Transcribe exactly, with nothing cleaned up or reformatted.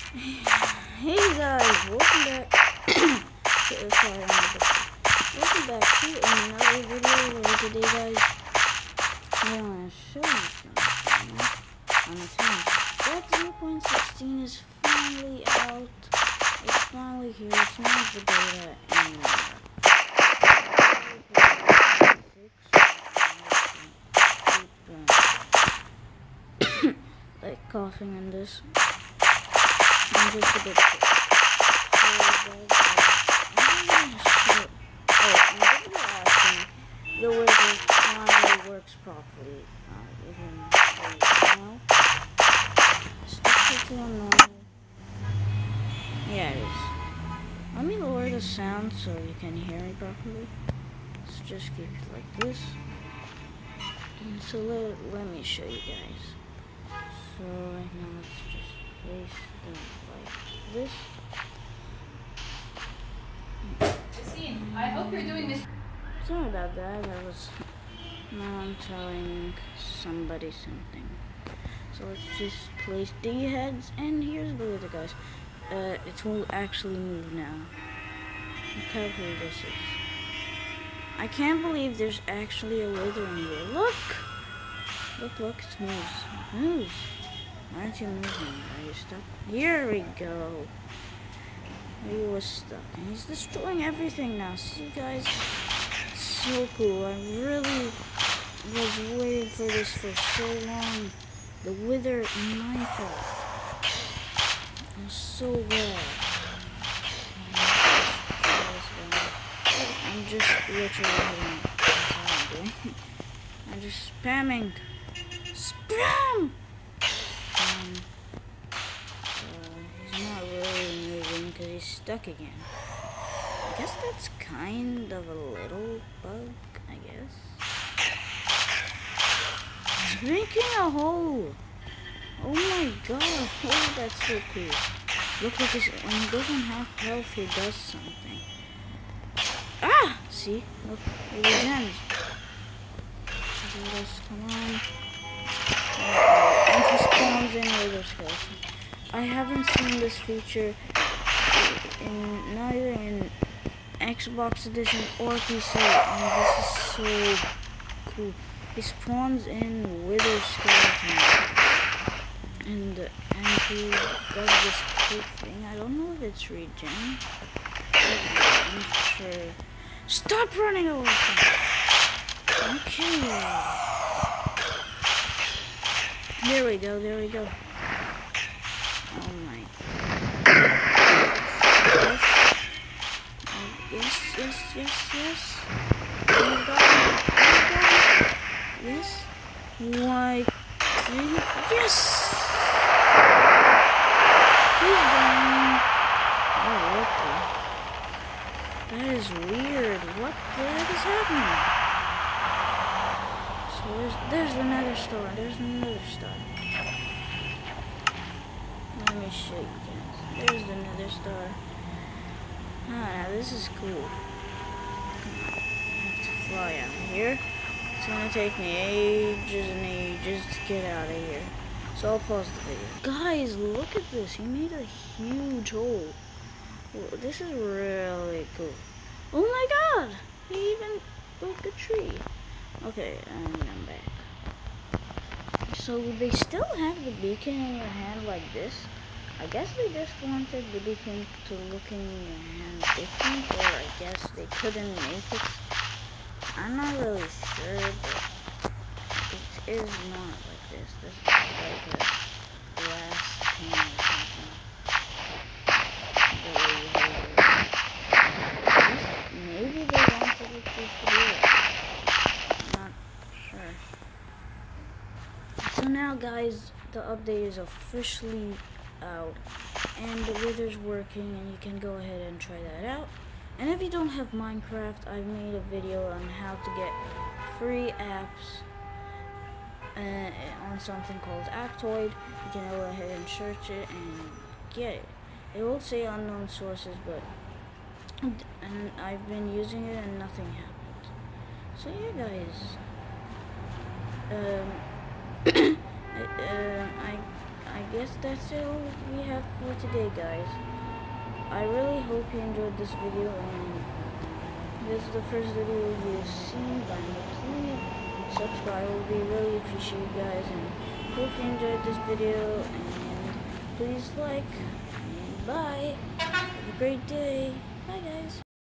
Hey guys, welcome back to uh, sorry, welcome back to another video where today guys I want to show you something on the channel. That zero point one six is finally out. It's finally here. It's not the beta anymore. Like coughing in this. I'm just a bit sick. So guys, uh, I'm gonna show. Oh, and if you're asking, the wizard finally works properly. Uh, even right now. Stick to normal. Yeah, it is. Let me lower the sound so you can hear me properly. Let's just keep it like this. And so let, let me show you guys. So right now let's just place them like this. Justine, I hope you're doing this. Sorry about that. That was now I'm telling somebody something. So let's just place the heads, and here's the wither, guys. Uh, it will actually move now. Look how cool this is. I can't believe there's actually a wither in here. Look! Look, look, it moves. It moves. Why aren't you moving? Are you stuck? Here we go. He was stuck. And he's destroying everything now. See, guys? So cool. I really was waiting for this for so long. The wither in Minecraft. I'm so glad. I'm just literally hitting it. That's all I'm doing. I'm just spamming. Spam! Um, uh, he's not really moving because he's stuck again. I guess that's kind of a little bug, I guess. He's making a hole. Oh my god, oh that's so cool. Look like this, when he goes on half health, he does something. Ah! See? Look, it regens. Come on. And he spawns in wither skeleton. I haven't seen this feature in neither in Xbox Edition or P C, and this is so cool. He spawns in wither skeleton, and and he does this cool thing. I don't know if it's regen. I'm sure. Stop running away from me. Okay. There we go, there we go. Oh my. Yes, yes, yes, yes. Oh my god. Oh my god. Yes. Why? Yes! He's dying. Oh, what the? That is weird. What the heck is happening? So there's, there's another star. There's another star. Let me show you guys. There's another star. Ah, now this is cool. Come on. I have to fly out here. It's gonna take me ages and ages to get out of here. So I'll pause the video. Guys, look at this. He made a huge hole. Whoa, this is really cool. Oh my god! He even broke a tree. Okay, and I'm back. So they still have the beacon in your hand like this. I guess they just wanted the beacon to look in your hand different, or I guess they couldn't make it. I'm not really sure, but it is not like this. This is like a glass pane or something. Maybe they wanted it to do it. I'm not sure. So now, guys, the update is officially out, and the wither's working, and you can go ahead and try that out. And if you don't have Minecraft, I've made a video on how to get free apps uh, on something called Aptoid. You can go ahead and search it and get it. It will say unknown sources, but and I've been using it and nothing happened. So yeah, guys. Um, uh, I I I guess that's all we have for today, guys. I really hope you enjoyed this video, and this is the first video you've seen by me. Please subscribe, will be really appreciated, guys, and hope you enjoyed this video, and please like, and bye. Have a great day. Bye, guys.